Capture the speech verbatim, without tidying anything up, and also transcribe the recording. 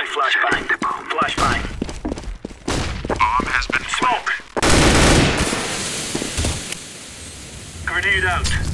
flashbang. Flashbang. Bomb has been Smoke! Grenade out.